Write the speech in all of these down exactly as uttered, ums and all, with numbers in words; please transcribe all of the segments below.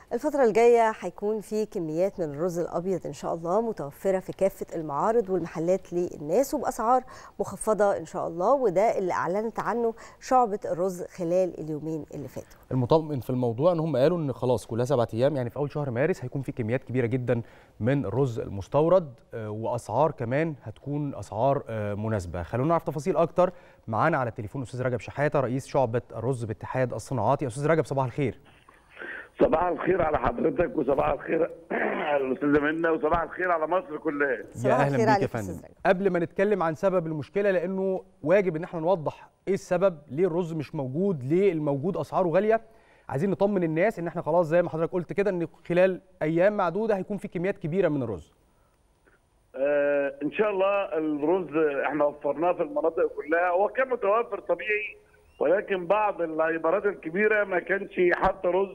الفترة الجاية هيكون في كميات من الرز الأبيض إن شاء الله متوفرة في كافة المعارض والمحلات للناس وبأسعار مخفضة إن شاء الله، وده اللي أعلنت عنه شعبة الرز خلال اليومين اللي فاتوا. المطمئن في الموضوع ان هم قالوا ان خلاص كلها سبعة ايام، يعني في اول شهر مارس هيكون في كميات كبيره جدا من الرز المستورد، واسعار كمان هتكون اسعار مناسبه. خلونا نعرف تفاصيل اكتر. معانا على التليفون الاستاذ رجب شحاته رئيس شعبه الرز باتحاد الصناعات. يا استاذ رجب صباح الخير. صباح الخير على حضرتك وصباح الخير على الاستاذه منى وصباح الخير على مصر كلها. يا اهلا بيك يا فندم. قبل ما نتكلم عن سبب المشكله، لانه واجب ان احنا نوضح ايه السبب، ليه الرز مش موجود، ليه الموجود اسعاره غاليه، عايزين نطمن الناس ان احنا خلاص زي ما حضرتك قلت كده ان خلال ايام معدوده هيكون في كميات كبيره من الرز. آه ان شاء الله الرز احنا وفرناه في المناطق كلها، هو كان متوفر طبيعي، ولكن بعض الهايبرات الكبيره ما كانش حاطه رز.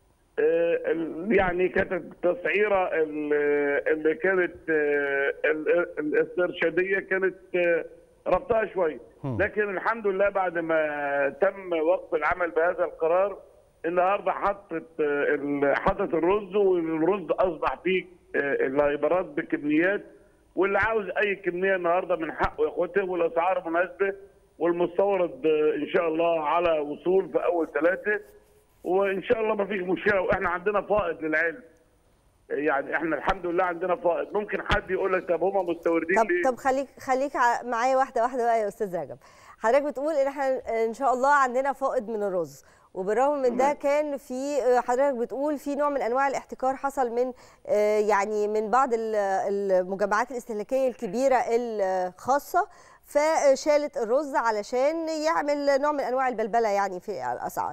يعني كانت التسعيره اللي كانت الاسترشاديه كانت ربطها شويه، لكن الحمد لله بعد ما تم وقف العمل بهذا القرار النهارده حطت حطت الرز، والرز اصبح فيه الهايبرات بكميات، واللي عاوز اي كميه النهارده من حقه ياخدها، والاسعار مناسبه، والمستورد ان شاء الله على وصول في اول ثلاثه، وان شاء الله ما فيش مشكله. واحنا عندنا فائض للعلم، يعني احنا الحمد لله عندنا فائض. ممكن حد يقول لك طب هم مستوردين طب ليه؟ طب خليك خليك معايا واحده واحده بقى يا استاذ رجب. حضرتك بتقول ان احنا ان شاء الله عندنا فائض من الرز، وبالرغم من ده كان في حضرتك بتقول في نوع من انواع الاحتكار حصل من يعني من بعض المجمعات الاستهلاكيه الكبيره الخاصه، فشالت الرز علشان يعمل نوع من انواع البلبله يعني في الاسعار.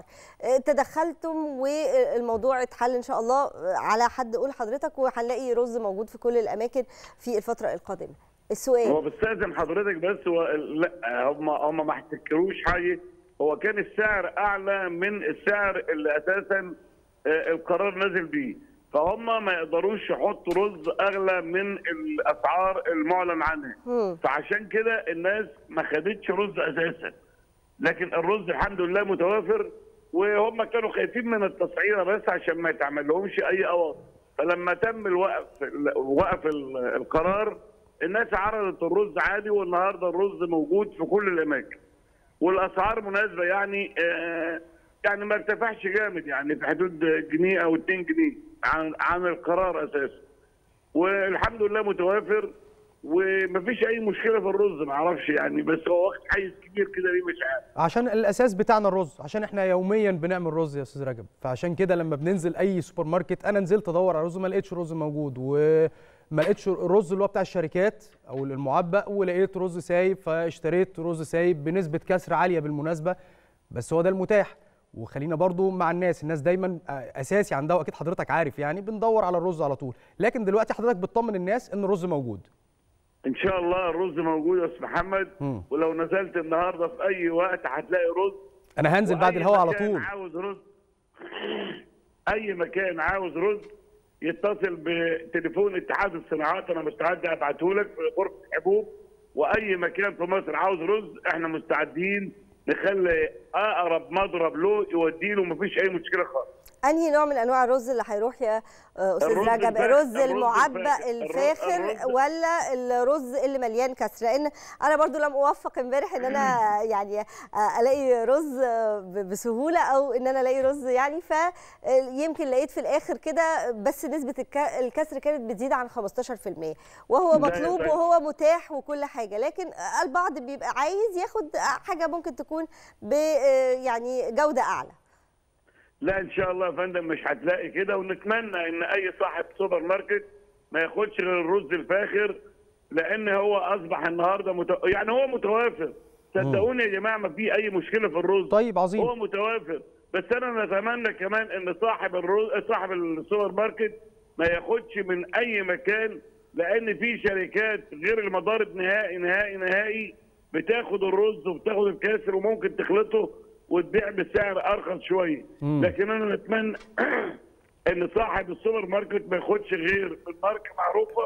تدخلتم والموضوع اتحل ان شاء الله على حد قول حضرتك، وهنلاقي رز موجود في كل الاماكن في الفتره القادمه. السؤال هو بستاذن حضرتك بس، هو لا هم هم ما احتكروش حاجه، هو كان السعر اعلى من السعر اللي اساسا القرار نازل بيه، فهم ما يقدروش يحطوا رز اغلى من الاسعار المعلن عنها، فعشان كده الناس ما خدتش رز اساسا، لكن الرز الحمد لله متوافر، وهم كانوا خايفين من التسعيره بس عشان ما يتعمل لهمش اي قواضي، فلما تم الوقف وقف القرار الناس عرضت الرز عادي، والنهارده الرز موجود في كل الاماكن، والاسعار مناسبه، يعني آه يعني ما ارتفعش جامد، يعني في حدود جنيه او اتنين جنيه عن عن القرار اساسا، والحمد لله متوافر ومفيش اي مشكله في الرز. ما اعرفش يعني، بس هو وقت حيز كبير كده ليه مش عارف. عشان الاساس بتاعنا الرز، عشان احنا يوميا بنعمل رز يا استاذ رجب، فعشان كده لما بننزل اي سوبر ماركت، انا نزلت ادور على رز ما لقيتش رز موجود، وما لقيتش الرز اللي هو بتاع الشركات او المعبأ، ولقيت رز سايب فاشتريت رز سايب بنسبه كسر عاليه بالمناسبه، بس هو ده المتاح. وخلينا برضو مع الناس، الناس دايما اساسي عندها، واكيد حضرتك عارف يعني بندور على الرز على طول، لكن دلوقتي حضرتك بتطمن الناس ان الرز موجود. ان شاء الله الرز موجود يا استاذ محمد، م. ولو نزلت النهارده في اي وقت هتلاقي رز. انا هنزل بعد الهوا على طول. عاوز رز، اي مكان عاوز رز يتصل بتليفون اتحاد الصناعات، انا مستعد ابعته لك في غرفه حبوب، واي مكان في مصر عاوز رز احنا مستعدين نخلي اقرب مضرب له يودي له، مفيش اي مشكله خالص. انهي نوع من انواع الرز اللي هيروح يا استاذ رجب؟ الرز المعبأ الفاخر ولا الرز اللي مليان كسر؟ لان انا برضو لم اوفق امبارح ان انا يعني الاقي رز بسهوله، او ان انا الاقي رز يعني، فيمكن لقيت في الاخر كده بس نسبه الكسر كانت بتزيد عن خمستاشر في المية، وهو مطلوب وهو متاح وكل حاجه، لكن البعض بيبقى عايز ياخد حاجه ممكن تكون ب يعني جوده اعلى. لا ان شاء الله يا فندم مش هتلاقي كده، ونتمنى ان اي صاحب سوبر ماركت ما ياخدش غير الرز الفاخر، لان هو اصبح النهارده متو... يعني هو متوافر، صدقوني يا جماعه ما في اي مشكله في الرز. طيب عظيم. هو متوافر، بس انا نتمنى كمان ان صاحب الرز صاحب السوبر ماركت ما ياخدش من اي مكان، لان في شركات غير المضارب نهائي نهائي نهائي بتاخد الرز وبتاخد الكاسر وممكن تخلطه وتبيع بسعر ارخص شويه، لكن انا نتمنى ان صاحب السوبر ماركت ما ياخدش غير الماركه معروفه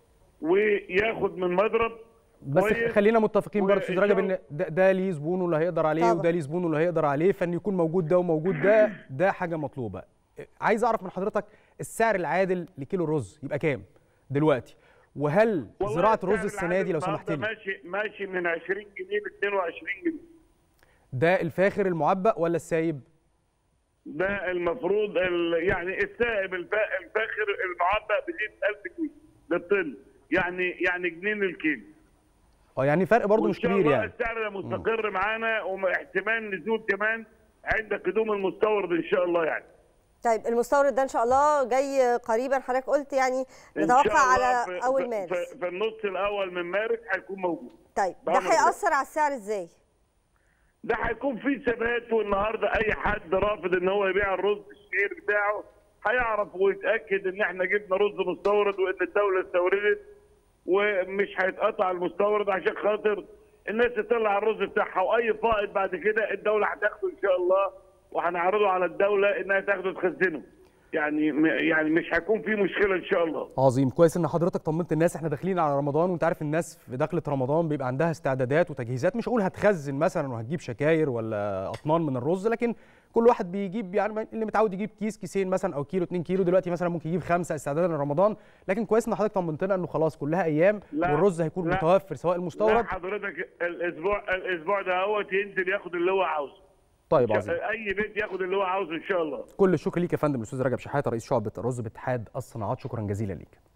وياخد من مضرب. بس خلينا متفقين برضه استاذ رجب ان ده, ده ليه زبونه اللي هيقدر عليه، وده ليه زبونه اللي هيقدر عليه، فان يكون موجود ده وموجود ده ده حاجه مطلوبه. عايز اعرف من حضرتك السعر العادل لكيلو الرز يبقى كام دلوقتي؟ وهل زراعه الرز السنه دي لو سمحت لي ماشي ماشي من عشرين جنيه ل اتنين وعشرين جنيه. ده الفاخر المعبأ ولا السايب؟ ده المفروض يعني السائب الفاخر المعبأ بيزيد ألف جنيه للطن، يعني يعني جنيه للكيلو. اه يعني فرق برضه مش كبير يعني. السعر ده مستقر معانا واحتمال نزول كمان عند قدوم المستورد ان شاء الله يعني. طيب المستورد ده ان شاء الله جاي قريبا، حضرتك قلت يعني نتوقع على في اول مارس. في, في النص الاول من مارس هيكون موجود. طيب ده هيأثر على السعر ازاي؟ ده هيكون في ثبات، والنهارده اي حد رافض ان هو يبيع الرز الشعير بتاعه هيعرف ويتاكد ان احنا جبنا رز مستورد وان الدوله استوردت، ومش هيتقطع المستورد عشان خاطر الناس تطلع الرز بتاعها، واي فائض بعد كده الدوله هتاخده ان شاء الله وهنعرضه على الدوله انها تاخده تخزنه. يعني يعني مش هيكون في مشكله ان شاء الله. عظيم، كويس ان حضرتك طمنت الناس. احنا داخلين على رمضان وانت عارف الناس في دخله رمضان بيبقى عندها استعدادات وتجهيزات، مش هقول هتخزن مثلا وهتجيب شكاير ولا اطنان من الرز، لكن كل واحد بيجيب يعني اللي متعود يجيب كيس كيسين مثلا او كيلو اتنين كيلو، دلوقتي مثلا ممكن يجيب خمسه استعدادا لرمضان. لكن كويس ان حضرتك طمنتنا انه خلاص كلها ايام والرز هيكون لا متوفر سواء المستورد. لا حضرتك الاسبوع الاسبوع ده هو ينزل ياخد اللي هو عاوزه. طيب عظيم. اي بيت ياخد اللي هو عاوزه ان شاء الله. كل الشكر ليك يا فندم الاستاذ رجب شحاته رئيس شعبه الرز باتحاد الصناعات، شكرا جزيلا ليك.